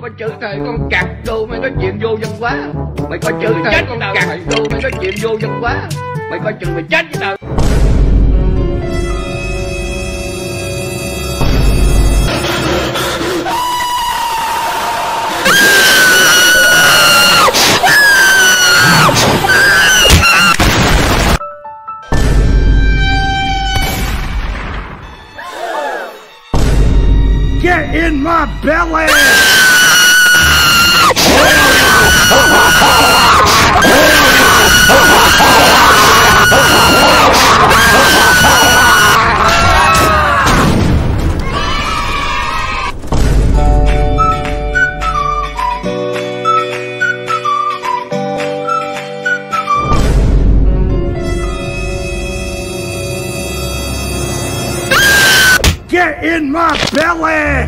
có chữ thề con cặc đồ mày nói chuyện vô văn hóa. Mày có chữ thề con cặc đồ mày nói chuyện vô văn hóa. Mày coi chừng mày chết với tao. Get in my belly! Get in my belly!